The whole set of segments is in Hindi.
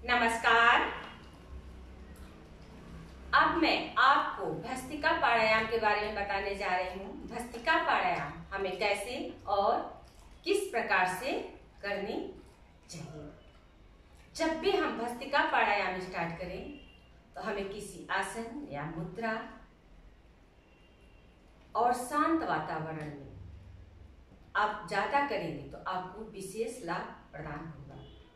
नमस्कार। अब मैं आपको भस्त्रिका प्राणायाम के बारे में बताने जा रही हूँ। भस्त्रिका प्राणायाम हमें कैसे और किस प्रकार से करनी चाहिए। जब भी हम भस्त्रिका प्राणायाम स्टार्ट करें तो हमें किसी आसन या मुद्रा और शांत वातावरण में आप ज्यादा करेंगे तो आपको विशेष लाभ प्रदान होगा।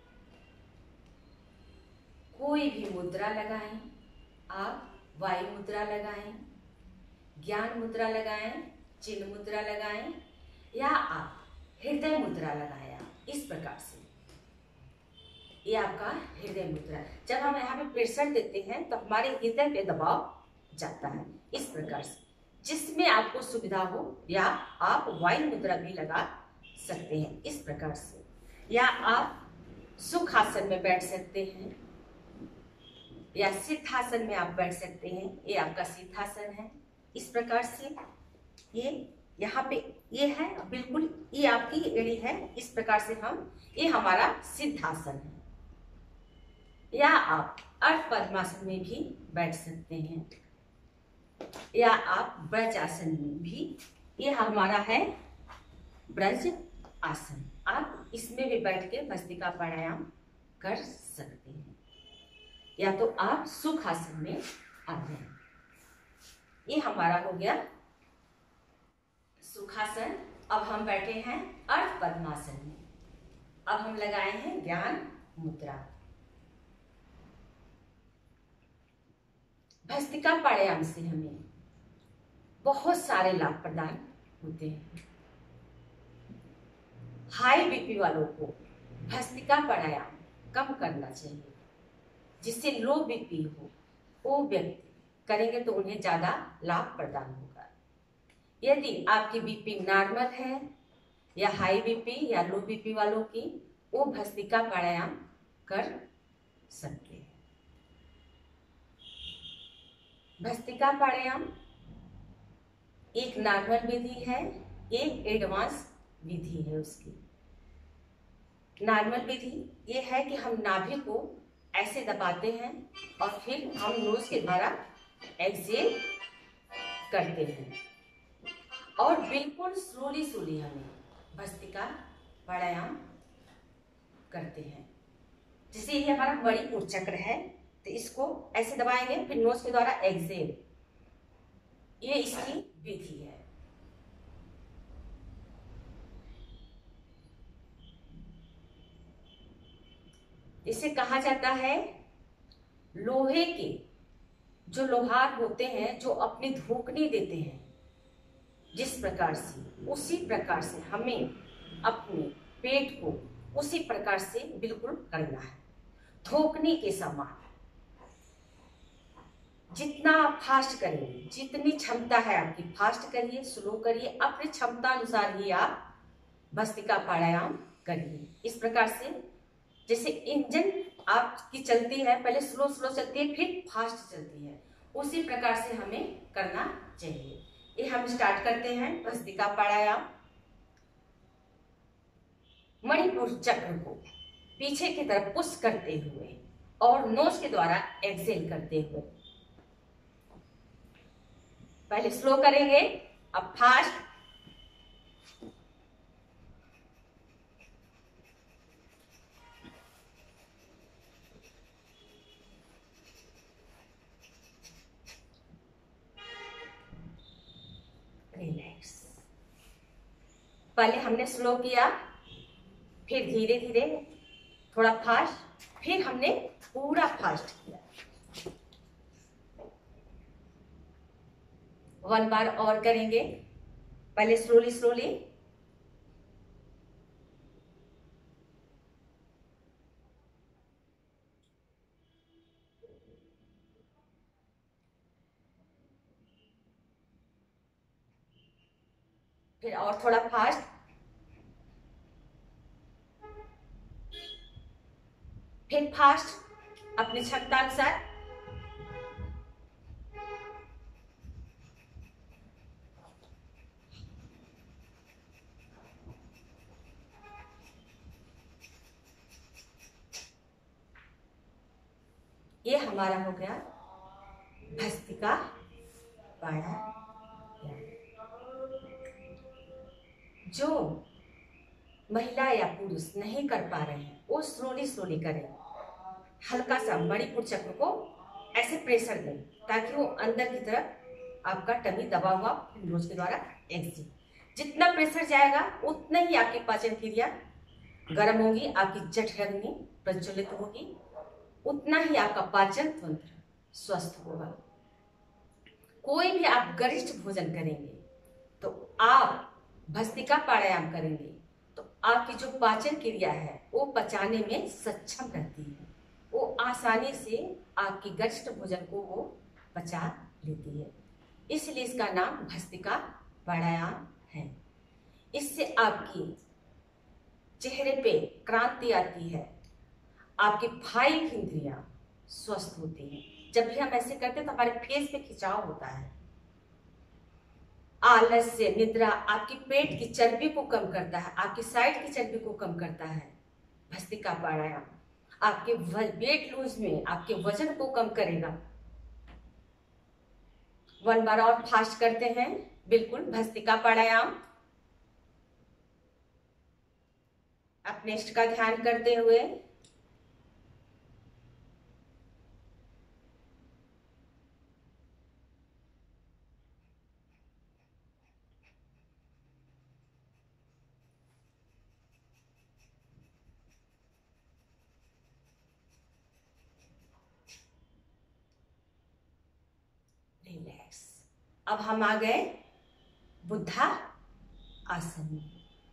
कोई भी मुद्रा लगाएं, आप वायु मुद्रा लगाएं, ज्ञान मुद्रा लगाएं, चिन्ह मुद्रा लगाएं या आप हृदय मुद्रा लगाएं। आप इस प्रकार से, ये आपका हृदय मुद्रा। जब हम यहाँ पे प्रेशर देते हैं तो हमारे हृदय पे दबाव जाता है इस प्रकार से, जिसमें आपको सुविधा हो। या आप वायु मुद्रा भी लगा सकते हैं इस प्रकार से, या आप सुखासन में बैठ सकते हैं या सिद्धासन में आप बैठ सकते हैं। ये आपका सिद्धासन है इस प्रकार से। ये यहाँ पे ये है, बिल्कुल ये आपकी एड़ी है इस प्रकार से। ये हमारा सिद्धासन है। या आप अर्ध पद्मासन में भी बैठ सकते हैं, या आप ब्रज आसन में भी। ये हमारा है ब्रज आसन। आप इसमें भी बैठ के भस्त्रिका प्राणायाम कर सकते हैं, या तो आप सुख आसन में आ जाए। ये हमारा हो गया सुखासन। अब हम बैठे हैं अर्ध पद्मासन में। अब हम लगाए हैं ज्ञान मुद्रा। भस्त्रिका प्राणायाम से हमें बहुत सारे लाभ प्रदान होते हैं। हाई बीपी वालों को भस्त्रिका प्राणायाम कम करना चाहिए। जिससे लो बीपी हो वो व्यक्ति करेंगे तो उन्हें ज्यादा लाभ प्रदान होगा। यदि आपकी बीपी नॉर्मल है या हाई बीपी या लो बीपी वालों की, वो भस्त्रिका प्राणायाम कर सकते हैं। भस्त्रिका प्राणायाम एक नॉर्मल विधि है, एक एडवांस विधि है। उसकी नॉर्मल विधि ये है कि हम नाभि को ऐसे दबाते हैं और फिर हम नोज के द्वारा एक्सहेल करते हैं, और बिल्कुल स्लोली स्लोली हमें भस्त्रिका प्राणायाम करते हैं। जैसे ये हमारा मणिपुर चक्र है, तो इसको ऐसे दबाएंगे, फिर नोज के द्वारा एक्सहेल। ये इसकी विधि है। इसे कहा जाता है लोहे के जो लोहार होते हैं, जो अपनी धूकनी देते हैं, जिस प्रकार से, उसी प्रकार से हमें अपने पेट को उसी प्रकार से बिल्कुल करना है, धोकने के समान। जितना आप फास्ट करेंगे, जितनी क्षमता है आपकी, फास्ट करिए, स्लो करिए, अपनी क्षमता अनुसार ही आप भस्त्रिका प्राणायाम करिए। इस प्रकार से जैसे इंजन आपकी चलती है, पहले स्लो स्लो चलती है, फिर फास्ट चलती है, उसी प्रकार से हमें करना चाहिए। ये हम स्टार्ट करते हैं भस्त्रिका प्राणायाम। मणिपुर चक्र को पीछे की तरफ पुश करते हुए और नोज के द्वारा एक्सहेल करते हुए। पहले स्लो करेंगे, अब फास्ट। रिलैक्स। पहले हमने स्लो किया, फिर धीरे धीरे थोड़ा फास्ट, फिर हमने पूरा फास्ट किया। 1 बार और करेंगे, पहले स्लोली स्लोली। फिर और थोड़ा फास्ट, फिर फास्ट अपनी क्षमता अनुसार। ये हमारा हो गया भस्त्रिका प्राणायाम। जो महिला या पुरुष नहीं कर पा रहे हैं वो स्लोली स्लोली करें। हल्का सा मणिपुर चक्र को ऐसे प्रेशर दें ताकि वो अंदर की तरफ आपका टमी दबा हुआ नोज के द्वारा एग्जिट। जितना प्रेशर जाएगा उतना ही आपकी पाचन क्रिया गर्म होगी, आपकी जठराग्नि प्रज्वलित होगी, उतना ही आपका पाचन तंत्र स्वस्थ होगा। कोई भी आप गरिष्ठ भोजन करेंगे तो आप भस्त्रिका प्राणायाम करेंगे तो आपकी जो पाचन क्रिया है वो पचाने में सक्षम रहती है। वो आसानी से आपकी गरिष्ठ भोजन को वो पचा लेती है। इसलिए इसका नाम भस्त्रिका प्राणायाम है। इससे आपकी चेहरे पे क्रांति आती है, आपकी 5 इंद्रियां स्वस्थ होती हैं। जब भी हम ऐसे करते हैं तो हमारे फेस पे खिंचाव होता है। आलस्य, निद्रा आपकी पेट की चर्बी को कम करता है, आपकी साइड की चर्बी को कम करता है। भस्त्रिका प्राणायाम आपके वेट लूज में आपके वजन को कम करेगा। 1 बार और फास्ट करते हैं, बिल्कुल भस्त्रिका प्राणायाम। अपने इष्ट का ध्यान करते हुए रिलैक्स। अब हम आ गए बुद्धा आसन में।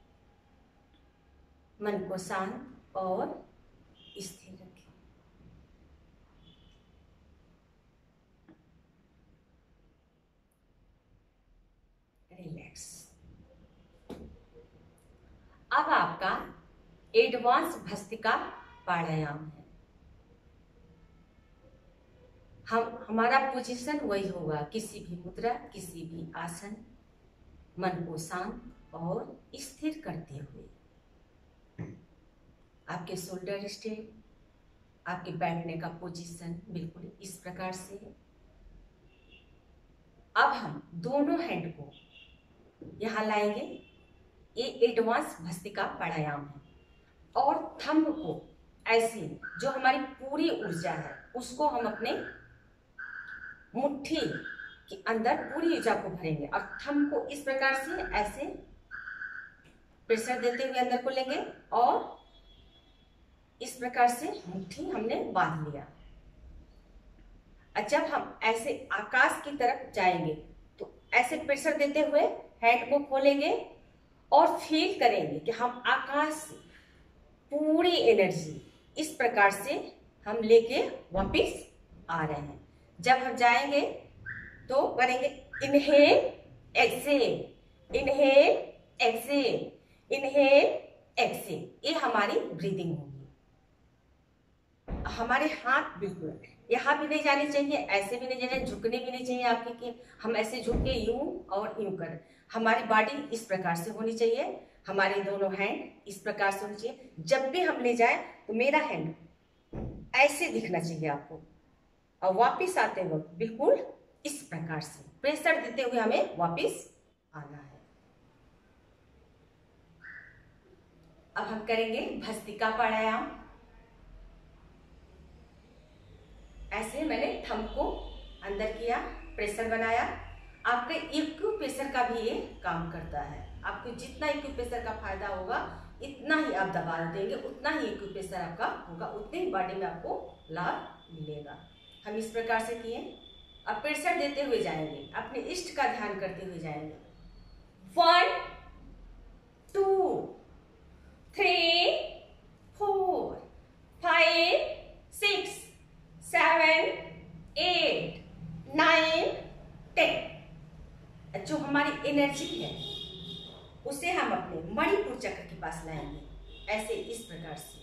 मन को शांत और स्थिर रखें। रिलैक्स। अब आपका एडवांस भस्त्रिका प्राणायाम है। हमारा पोजीशन वही होगा, किसी भी मुद्रा, किसी भी आसन, मन को शांत और स्थिर करते हुए। आपके शोल्डर स्ट्रेट, आपके बैठने का पोजीशन बिल्कुल इस प्रकार से है। अब हम दोनों हैंड को यहाँ लाएंगे। ये एडवांस भस्त्रिका प्राणायाम है। और थंब को ऐसे, जो हमारी पूरी ऊर्जा है उसको हम अपने मुट्ठी के अंदर पूरी ऊर्जा को भरेंगे और थंब को इस प्रकार से ऐसे प्रेशर देते हुए अंदर को लेंगे और इस प्रकार से मुट्ठी हमने बांध लिया। और जब हम ऐसे आकाश की तरफ जाएंगे तो ऐसे प्रेशर देते हुए हैंड को खोलेंगे और फील करेंगे कि हम आकाश से पूरी एनर्जी इस प्रकार से हम लेके वापिस आ रहे हैं। जब हम जाएंगे तो करेंगे inhale exhale, inhale exhale, inhale exhale. ये हमारी ब्रीदिंग होगी। हमारे हाथ बिल्कुल यहाँ भी नहीं जाने चाहिए, ऐसे भी नहीं जाने, झुकने भी नहीं चाहिए आपके कि हम ऐसे झुके यूं और यूं कर। हमारी बॉडी इस प्रकार से होनी चाहिए, हमारे दोनों हैंड इस प्रकार से होनी चाहिए। जब भी हम ले जाए तो मेरा हैंड ऐसे दिखना चाहिए आपको और वापिस आते वक्त बिल्कुल इस प्रकार से प्रेशर देते हुए हमें वापिस आना है। अब हम करेंगे भस्त्रिका प्राणायाम। ऐसे मैंने थंब को अंदर किया, प्रेशर बनाया। आपके एक्यूप्रेशर का भी ये काम करता है। आपको जितना एक्यूप्रेशर का फायदा होगा इतना ही आप दबा देंगे, उतना ही एक्यूप्रेशर आपका होगा, उतने ही बॉडी में आपको लाभ मिलेगा। हम इस प्रकार से किए। अब प्रेशर देते हुए जाएंगे, अपने इष्ट का ध्यान करते हुए जाएंगे। 1 2 3 4 5 6 7 8 9 10। जो हमारी एनर्जी है उसे हम अपने मणिपुर चक्र के पास लाएंगे। ऐसे इस प्रकार से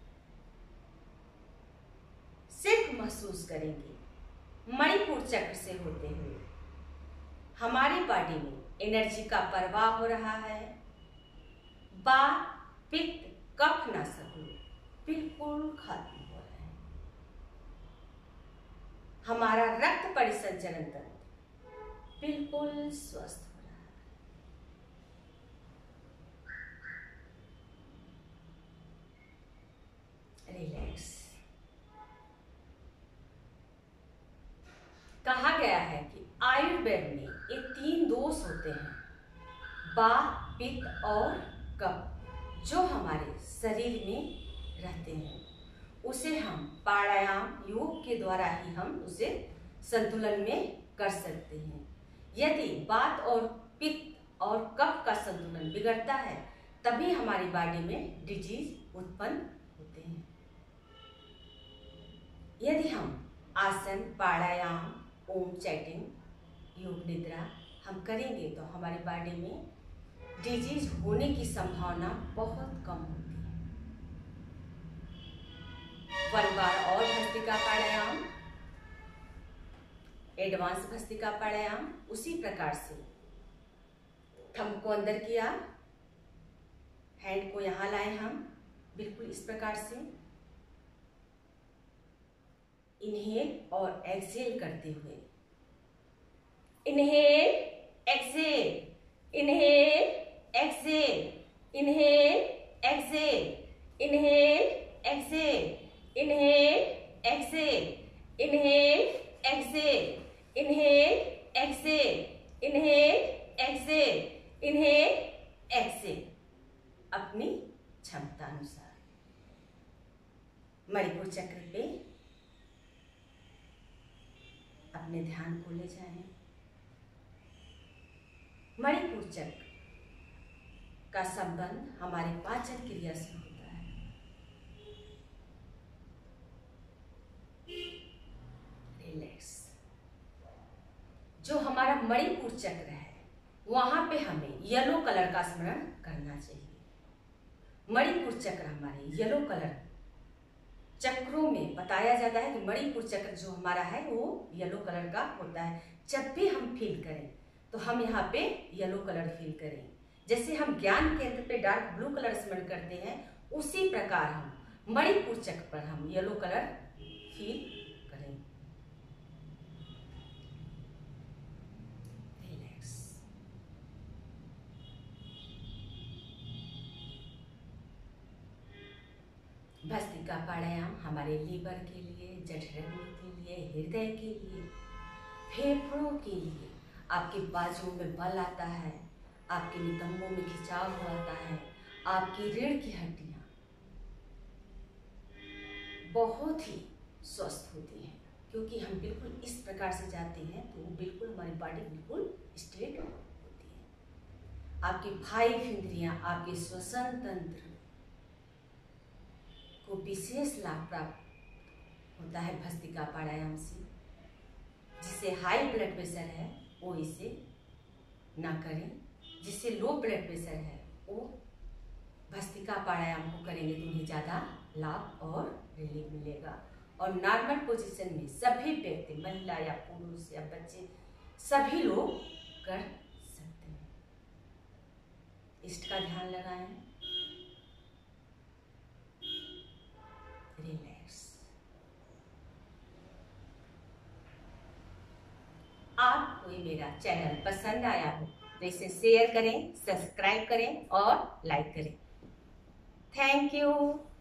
सिर्फ महसूस करेंगे मणिपुर चक्र से होते हुए हमारी बॉडी में एनर्जी का प्रवाह हो रहा है। वात, पित्त, कफ नाशक बिल्कुल खत्म हो रहे हैं। हमारा रक्त परिसंचरण तंत्र बिल्कुल स्वस्थ हो रहा है। रिलैक्स। कहा गया है कि आयुर्वेद में ये 3 दोष होते हैं, वात, पित्त और कफ, जो हमारे शरीर में रहते हैं। उसे हम प्राणायाम योग के द्वारा ही हम उसे संतुलन में कर सकते हैं। यदि वात और पित्त और कफ का संतुलन बिगड़ता है तभी हमारी बॉडी में डिजीज उत्पन्न होते हैं। यदि हम आसन, प्राणायाम, ओम चैंटिंग, योग निद्रा हम करेंगे तो हमारी बॉडी में डिजीज होने की संभावना बहुत कम होती है। 1 बार और भस्त्रिका प्राणायाम, एडवांस भस्त्रिका प्राणायाम। उसी प्रकार से थंब को अंदर किया, हैंड को यहां लाए हम, बिल्कुल इस प्रकार से इनहेल और एक्सहेल करते हुए, inhale exhale, inhale exhale, inhale exhale, inhale exhale, inhale exhale, inhale exhale, inhale exhale, inhale exhale, inhale exhale. अपनी क्षमता अनुसार मणिपुर चक्र पे अपने ध्यान को ले जाएं। मणिपुर चक्र का संबंध हमारे पाचन क्रिया से होता है। रिलैक्स। जो हमारा मणिपुर चक्र है वहां पे हमें येलो कलर का स्मरण करना चाहिए। मणिपुर चक्र हमारे येलो कलर चक्रों में बताया जाता है कि मणिपुर चक्र जो हमारा है वो येलो कलर का होता है। जब भी हम फील करें तो हम यहाँ पे येलो कलर फील करें। जैसे हम ज्ञान केंद्र पे डार्क ब्लू कलर स्मरण करते हैं, उसी प्रकार हम मणिपुर चक्र पर हम येलो कलर फील करें। रिलैक्स। भस्त्रिका प्राणायाम हमारे लीवर के लिए, जठराग्नि के लिए, हृदय के लिए, फेफड़ों के लिए। आपके बाजुओं में बल आता है, आपके नितंबों में खिंचाव आता है, आपकी रीढ़ की हड्डियां बहुत ही स्वस्थ होती हैं, क्योंकि हम बिल्कुल इस प्रकार से जाते हैं तो बिल्कुल हमारी बॉडी बिल्कुल स्ट्रेट होती है। आपकी 5 इंद्रियां, आपके श्वसन तंत्र को विशेष लाभ प्राप्त होता है भस्त्रिका प्राणायाम से। जिसे हाई ब्लड प्रेशर है वो इसे ना करें, जिससे लो ब्लड प्रेशर है वो भस्त्रिका प्राणायाम को करेंगे तो उन्हें ज़्यादा लाभ और रिलीफ मिलेगा। और नॉर्मल पोजीशन में सभी व्यक्ति, महिला या पुरुष या बच्चे, सभी लोग कर सकते हैं। इष्ट का ध्यान लगाएं। रिलैक्स। आपको मेरा चैनल पसंद आया हो तो इसे शेयर करें, सब्सक्राइब करें और लाइक करें। Thank you.